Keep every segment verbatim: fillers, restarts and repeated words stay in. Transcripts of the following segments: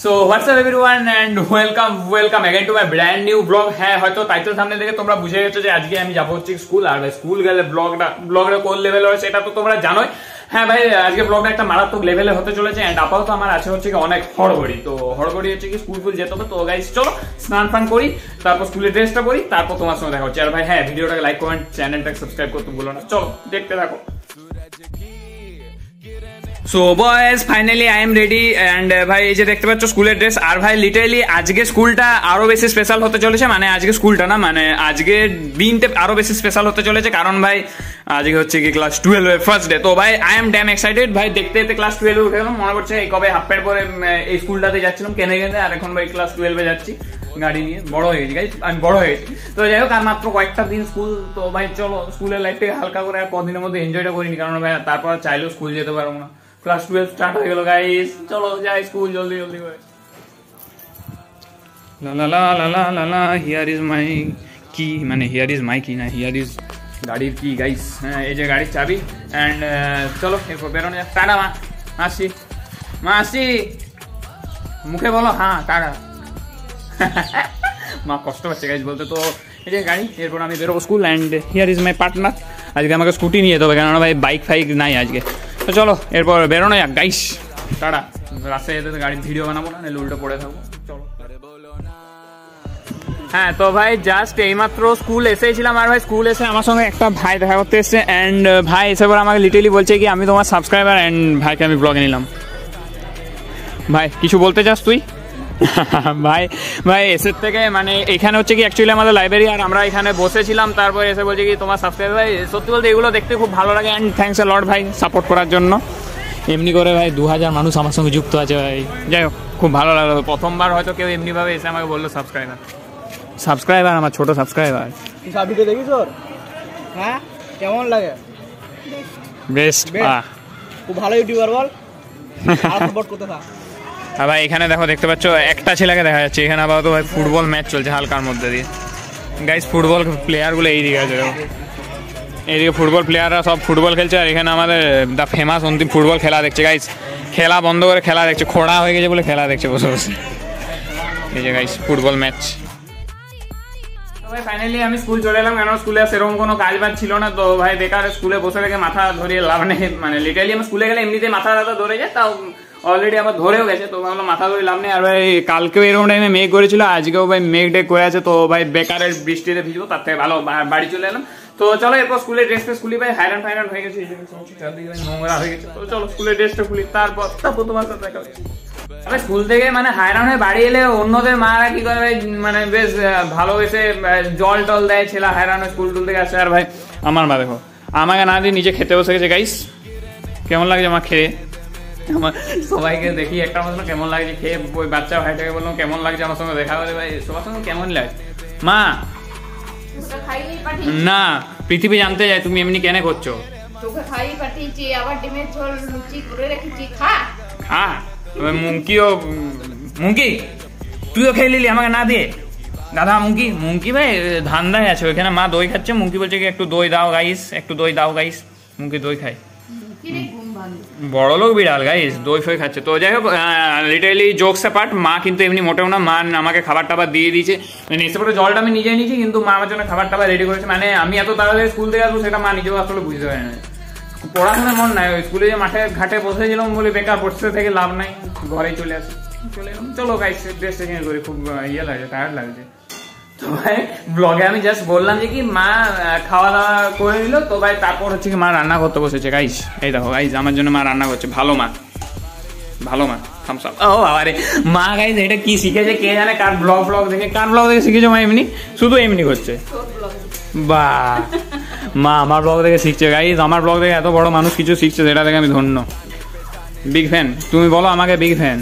So what's up everyone and welcome welcome again to my brand new vlog. হ্যাঁ হয়তো title সামনে দেখে তোমরা বুঝে গেছো যে আজকে আমি যাব হচ্ছে স্কুল আর স্কুল গেলে ব্লগটা ব্লগটা কোন লেভেল হয় সেটা তো তোমরা জানোই। হ্যাঁ ভাই আজকে ব্লগটা একটা মারাত্মক লেভেলে হতে চলেছে এন্ড আপাতত আমার আছে হচ্ছে কি অনেক হড়বড়ি। তো হড়বড়ি হচ্ছে কি স্কুল ফুল যেতে হবে। তো গাইস চলো স্নান ফান করি, তারপর স্কুলের ড্রেসটা পরি, তারপর তোমার সঙ্গে দেখা হচ্ছে। আর ভাই হ্যাঁ ভিডিওটাকে লাইক কমেন্ট চ্যানেলটাকে সাবস্ক্রাইব করতে ভুলো না। চলো দেখতে থাকো। So boys finally I am ready and ভাই এই যে দেখতে পাচ্ছ স্কুলের ড্রেস। আর ভাই লিটারালি আজকে স্কুলটা আরো বেশি স্পেশাল হতে চলেছে, মানে আজকে স্কুলটা না মানে আজকে দিনটা আরো বেশি স্পেশাল হতে চলেছে, কারণ ভাই আজকে হচ্ছে কি ক্লাস টুয়েলভ এর ফার্স্ট ডে। তো ভাই আই এম ড্যাম এক্সাইটেড। ভাই দেখতে দেখতে ক্লাস টুয়েলভে উঠে গেলাম, মনে করছে এই কবে হাফ প্যান্ট পরে এই স্কুলটাতে যাচ্ছিলাম কেনে কেনে, আর এখন ভাই ক্লাস টুয়েলভে যাচ্ছি গাড়ি নিয়ে। বড় হয়ে গেছি গাইস, আমি বড় হয়ে গেছি। তো যাই হোক আর মাত্র কয়েকটা দিন স্কুল, তো ভাই চলো স্কুলের লাইফটাকে হালকা করে আর কদিনের মধ্যে এনজয়টা করিনি, কারণ ভাই তারপর চাইলেও স্কুল যেতে পারবো না। ক্লাস টুয়েলভ স্টার্ট হয়ে গেল গাইস, চলো যাই স্কুল জলদি জলদি করে। লা লা লা লা লা লা লা হিয়ার ইজ মাই কি, মানে হিয়ার ইজ মাই কি না হিয়ার ইজ গাড়ির কি গাইস। হ্যাঁ এই যে গাড়ির চাবি অ্যান্ড চলো এরপর বেরোনো যাক। টাটা মা, আসি মা, আসি মুখে বলো হ্যাঁ টাটা। মা কষ্ট পাচ্ছে গাইস বলতে। তো এই যে গাড়ি, এরপর আমি বেরোবো school and here is my partner. আজকে আমাকে স্কুটি নিয়ে যেতে হবে, কেননা ভাই বাইক ফাইক নাই আজকে। তো চলো এরপর বেরোনো যাক গাইস, টাটা। রাস্তায় যেতে গাড়ির ভিডিও বানাবো না, নাহলে উল্টো পড়ে থাকবো। চলো। হ্যাঁ তো ভাই জাস্ট এইমাত্র স্কুল এসেছিলাম, আর ভাই স্কুল এসে আমার সঙ্গে একটা ভাই দেখা করতে এসছে অ্যান্ড ভাই এসে পর আমাকে লিটারলি বলছে কি আমি তোমার সাবস্ক্রাইবার অ্যান্ড ভাইকে আমি ব্লগে নিলাম। ভাই কিছু বলতে চাস তুই? ভাই ভাই এসের থেকে মানে এখানে হচ্ছে কি অ্যাকচুয়ালি আমাদের লাইব্রেরি, আর আমরা এখানে বসেছিলাম, তারপর এসে বলছে কি তোমার সাবস্ক্রাইব। ভাই সত্যি বলতে এগুলো দেখতে খুব ভালো লাগে অ্যান্ড থ্যাংকস আ লট ভাই সাপোর্ট করার জন্য। এমনি করে ভাই দু হাজার মানুষ আমার সঙ্গে যুক্ত আছে ভাই। যাই হোক খুব ভালো লাগলো, প্রথমবার হয়তো কেউ এমনিভাবে এসে আমাকে বললো সাবস্ক্রাইবার সাবস্ক্রাইবার আমার ছোটো সাবস্ক্রাইবার। ভিডিও দেখিস ওর? হ্যাঁ কেমন লাগে? বেস্ট, খুব ভালো ইউটিউবার বল, সাপোর্ট করতে থাক। আর ভাই এখানে দেখো দেখতে পাচ্ছ একটা ছেলেকে দেখা যাচ্ছে এখানে, আপাতত ভাই ফুটবল ম্যাচ চলছে হালকার মধ্যে দিয়ে। গাইস ফুটবল প্লেয়ারগুলো এইদিকে আছে, দেখো এইদিকে ফুটবল প্লেয়াররা সব ফুটবল খেলছে, আর এখানে আমাদের দ্য ফেমাস অন্তিম ফুটবল খেলা দেখছে গাইস। খেলা বন্ধ করে খেলা দেখছে, খোড়া হয়ে গেছে বলে খেলা দেখছে বসে বসে। এই যে গাইস ফুটবল ম্যাচ। ভাই ফাইনালি আমি স্কুল চলে এলাম, কেন স্কুলে সেরকম কোনো কাজ বাজ ছিল না। তো ভাই বেকার স্কুলে বসে রেখে মাথা ধরিয়ে লাভ নেই, মানে লিটারালি আমি স্কুলে গেলে এমনিতে মাথা ব্যথা ধরে যায়, তাও অলরেডি আবার ধরেও গেছে। তো ভাবলাম মাথা ধরে লাভ নেই। আর ভাই কালকেও এরকম টাইমে মেঘ করেছিল, আজকেও ভাই মেঘ ডেক করে আছে। তো ভাই বেকারের বৃষ্টিতে ভিজবো, তার থেকে ভালো বাড়ি চলে এলাম। তো চলো এরপর স্কুলের ড্রেসটা খুলি, ভাই হাইরান ফাইরান হয়ে গেছে, নোংরা হয়ে গেছে। তো চলো স্কুলের ড্রেসটা খুলি, তারপর তারপর তোমার সাথে দেখা হচ্ছে। স্কুল থেকে মানে হায়রান হয়ে বাড়ি এলে অন্যদের মারা কি করে মানে বেশ ভালোবেসে জল টল দেয়, ছেলে হায়রান হয়ে স্কুল টুল থেকে আসে। আর ভাই আমার মা দেখো আমাকে না দিয়ে নিজে খেতে বসে গেছে গাইস। কেমন লাগছে আমার খেয়ে? আমার সবাইকে দেখি একটা বললো কেমন লাগছে খেয়ে, ওই বাচ্চা ভাইটাকে বললাম কেমন লাগছে আমার সঙ্গে দেখা করে। ভাই সবার সঙ্গে কেমন লাগে মা? না পৃথিবী জানতে যায় তুমি এমনি কেন করছো। খা মুঙ্কিও মুঙ্কি তুইও খেয়ে নিলি আমাকে না দিয়ে। দাদা মুঙ্কি মুঙ্কি ভাই ধান্দায় আছে, ওইখানে মা দই খাচ্ছে, মুঙ্কি বলছে কি একটু দই দাও গাইস, একটু দই দাও গাইস। মুঙ্কি দই খায়, বড় লোক বিড়াল গাইস, দই ফই খাচ্ছে। তো যাই হোক লিটারালি জোকস অ্যাপার্ট, মা কিন্তু এমনি মোটেও না, মা আমাকে খাবার টাবার দিয়ে দিয়েছে। মানে এসে পরে জলটা আমি নিজে নিয়েছি, কিন্তু মা আমার জন্য খাবার টাবার রেডি করেছে। মানে আমি এত তাড়াতাড়ি স্কুল থেকে আসবো সেটা মা নিজেও আসলে বুঝতে পারে না। পড়াশোনায় মন নাই, স্কুলে যে মাঠে ঘাটে বসেছিলাম বলে বেকার বসতে থেকে লাভ নাই, ঘরেই চলে আসি চলে এলাম। চলো গাইস ড্রেসটা চেঞ্জ করি, খুব ইয়ে লাগছে, টায়ার্ড লাগছে। তো ভাই ব্লগে আমি জাস্ট বললাম যে কি মা খাওয়া দাওয়া করে নিল। তো ভাই তারপর হচ্ছে কি মা রান্না করতে বসেছে গাইস। এই দেখো গাইস আমার জন্য মা রান্না করছে, ভালো মা ভালো মা থামস আপ। ও আরে মা গাইস এটা কি শিখেছে কে জানে, কার ব্লগ ব্লগ দেখে কার ব্লগ দেখে শিখেছো মা? এমনি শুধু এমনি করছে বাহ, মা আমার ব্লগ দেখে শিখছে গাইস। আমার ব্লগ দেখে এত বড় মানুষ কিছু শিখছে, সেটা দেখে আমি ধন্য। বিগ ফ্যান, তুমি বলো আমাকে বিগ ফ্যান।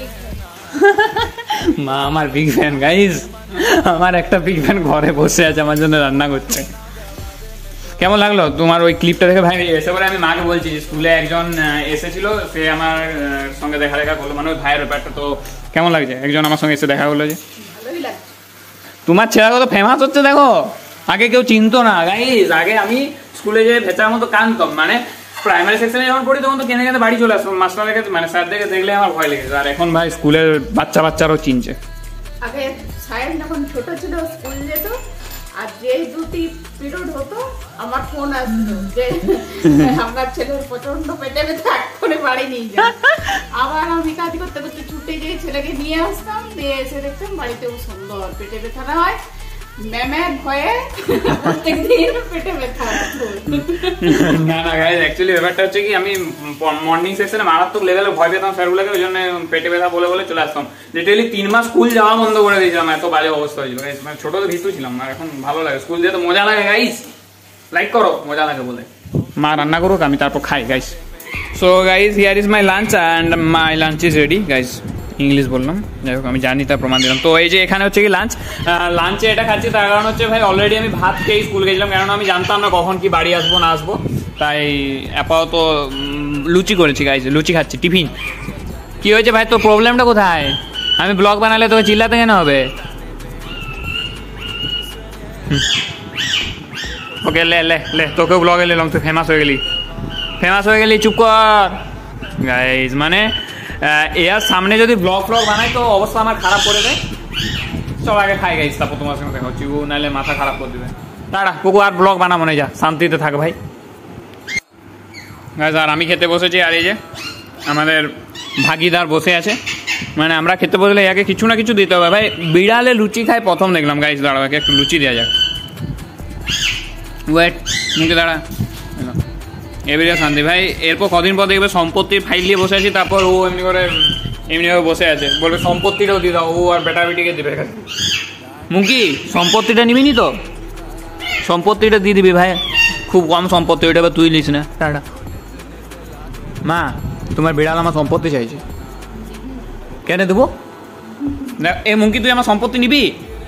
মা আমার বিগ ফ্যান গাইস, আমার একটা বিগ ফ্যান ঘরে বসে আছে আমার জন্য রান্না করছে। কেমন লাগলো তোমার ওই ক্লিপটা দেখে? ভাই এসে পরে আমি মাকে বলছি স্কুলে একজন এসেছিল, সে আমার সঙ্গে দেখা দেখা করলো, মানে ওই ভাইয়ের ব্যাপারটা। তো কেমন লাগছে একজন আমার সঙ্গে এসে দেখা করলো যে? তোমার ছেলে কত ফেমাস হচ্ছে দেখো, আগে কেউ চিনতো না গাইস। আগে আমি স্কুলে যে ভেচার মতো কানতাম, মানে প্রাইমারি সেকশনে যখন পড়ি তখন তো কেনে কেনে বাড়ি চলে আসতাম, মাস্টার দেখে মানে স্যার দেখে দেখলে আমার ভয় লেগেছে। আর এখন ভাই স্কুলের বাচ্চা বাচ্চারাও চিনছে। আগে সায়ন যখন ছোট ছিল স্কুল যেত, আর যেই দুটি পিরিয়ড হতো আমার ফোন আসতো যে আপনার ছেলের প্রচন্ড পেটে ব্যথা, এক্ষুনি বাড়ি নিয়ে যায়। আবার আমি কাজ করতে করতে ছুটে গিয়ে ছেলেকে নিয়ে আসতাম, দিয়ে এসে দেখতাম বাড়িতেও সুন্দর পেটে ব্যথা না হয়। ম্যামের ভয়ে প্রত্যেকদিন পেটে ব্যথা। না না গাইস, অ্যাকচুয়ালি ব্যাপারটা হচ্ছে কি, আমি মর্নিং সেকশনে মারাত্মক লেভেলে ভয় পেতাম স্যারগুলোকে, ওই জন্য পেটে ব্যথা বলে বলে চলে আসতাম। লিটারালি তিন মাস স্কুল যাওয়া বন্ধ করে দিয়েছিলাম, এত বাজে অবস্থা হয়েছিল গাইস। মানে ছোট তো ভীতু ছিলাম, আর এখন ভালো লাগে স্কুল যেতে, মজা লাগে গাইস। লাইক করো, মজা লাগে বলে। মা রান্না করুক, আমি তারপর খাই guys. So guys, here is my lunch and my lunch is ready guys. English বললাম, যাই হোক আমি জানি তার প্রমাণ দিলাম। তো এই যে এখানে হচ্ছে কি লাঞ্চ, লাঞ্চে এটা খাচ্ছি তার কারণ হচ্ছে ভাই অলরেডি আমি ভাত খেয়ে স্কুল গেছিলাম, কেননা আমি জানতাম না কখন কি বাড়ি আসবো না আসবো, তাই আপাতত লুচি করেছি গাইস, লুচি খাচ্ছি টিফিন। কি হয়েছে ভাই, তোর প্রবলেমটা কোথায়? আমি ব্লগ বানালে তোকে চিল্লাতে কেন হবে? ওকে লে লে লে, তোকেও ব্লগে নিলাম, তুই ফেমাস হয়ে গেলি, ফেমাস হয়ে গেলি, চুপ কর গাইস। মানে এর সামনে যদি ব্লগ ফ্লগ বানাই তো অবস্থা আমার খারাপ করে দেয়। সব আগে খাই গাইস, তারপর তোমার সঙ্গে দেখা হচ্ছে, ও নাহলে মাথা খারাপ করে দেবে। দাঁড়া কুকু, আর ব্লগ বানা মনে যা, শান্তিতে থাক ভাই গাইস। আর আমি খেতে বসেছি, আর এই যে আমাদের ভাগিদার বসে আছে, মানে আমরা খেতে বসলে একে কিছু না কিছু দিতে হবে ভাই। বিড়ালে লুচি খায় প্রথম দেখলাম গাইস, দাঁড়াও একে একটু লুচি দেওয়া যাক। ওয়েট, মুখে দাঁড়া, এবারে শান্তি ভাই। এরপর কদিন পর দেখবে সম্পত্তির ফাইল নিয়ে বসে আছি, তারপর ও এমনি করে এমনিভাবে বসে আছে, বলবে সম্পত্তিটাও দিয়ে দাও, ও আর বেটা বেটিকে দেবে। মুখি সম্পত্তিটা নিবি নি তো, সম্পত্তিটা দিয়ে দিবি ভাই, খুব কম সম্পত্তি, ওইটা তুই নিস না। টাটা। মা, তোমার বিড়াল আমার সম্পত্তি চাইছে, কেন দেবো? এ মুখি, তুই আমার সম্পত্তি নিবি?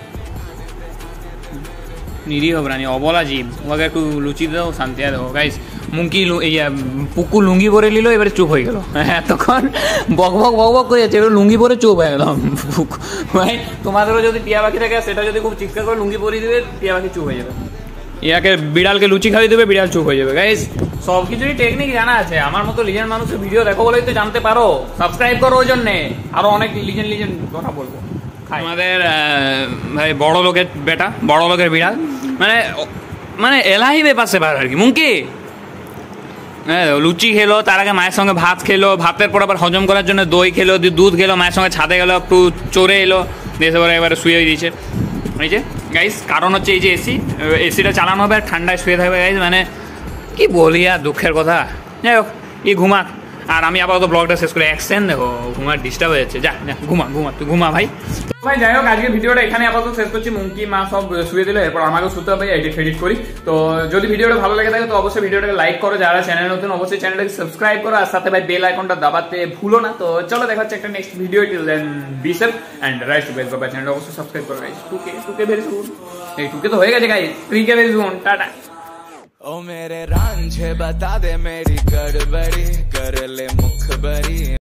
নিরীহ প্রাণী, অবলা জীব, ওকে একটু লুচি দাও, শান্তি দেবো গাইস। মুঙ্কি পুকু লুঙ্গি পরে নিল, এবারে চুপ হয়ে গেল। হ্যাঁ, তখন বক বক বক বক করে যাচ্ছে, এবার লুঙ্গি পরে চুপ হয়ে গেলাম ভাই। তোমাদেরও যদি টিয়া পাখি থাকে, সেটা যদি খুব চিৎকার করে লুঙ্গি পরিয়ে দেবে, টিয়া পাখি চুপ হয়ে যাবে। ইয়াকে বিড়ালকে লুচি খাইয়ে দেবে, বিড়াল চুপ হয়ে যাবে গাইস। সব কিছুরই টেকনিক জানা আছে, আমার মতো লিজেন্ড মানুষের ভিডিও দেখো বলেই তো জানতে পারো। সাবস্ক্রাইব করো, ওই জন্যে আরো অনেক লিজেন্ড লিজেন্ড কথা বলবো। আমাদের ভাই বড় লোকের বেটা, বড় লোকের বিড়াল, মানে মানে এলাহি ব্যাপার সেবার আর কি। মুঙ্কি হ্যাঁ, লুচি খেলো, তার আগে মায়ের সঙ্গে ভাত খেলো, ভাতের পর আবার হজম করার জন্য দই খেলো, দুধ খেলো, মায়ের সঙ্গে ছাদে গেলো, একটু চড়ে এলো, দিয়ে পরে এবারে শুয়ে দিয়েছে। এই যে গাইস, কারণ হচ্ছে এই যে এসি, এসিটা চালানো হবে আর ঠান্ডায় শুয়ে থাকবে গাইস। মানে কি বলি আর, দুঃখের কথা। যাই হোক, ই ঘুমাক, আর আমি আপাতত ব্লগটা শেষ করে অ্যাকশন দেখো, ঘুমার ডিস্টার্ব হয়ে যাচ্ছে। যা ঘুমা ঘুমা, তুই ঘুমা ভাই। ভাই যাই হোক, আজকে ভিডিওটা এখানে আপাতত শেষ করছি। মুঙ্কি মা সব শুয়ে দিল, এরপর আমাকেও শুতে হবে, এডিট ফেডিট করি। তো যদি ভিডিওটা ভালো লাগে থাকে তো অবশ্যই ভিডিওটাকে লাইক করো, যারা চ্যানেল নতুন অবশ্যই চ্যানেলটাকে সাবস্ক্রাইব করো, আর সাথে ভাই বেল আইকনটা দাবাতে ভুলো না। তো চলো দেখা হচ্ছে একটা next video, till then be safe and right to base বাবা। চ্যানেলটা অবশ্যই সাবস্ক্রাইব করো গাইস। টুকে টুকে ভেরি সুন, এই টুকে তো হয়ে গেছে guys, three K very soon, টাটা। ओ मेरे रांझे बता दे मेरी गड़बड़ी, कर ले मुखबरी।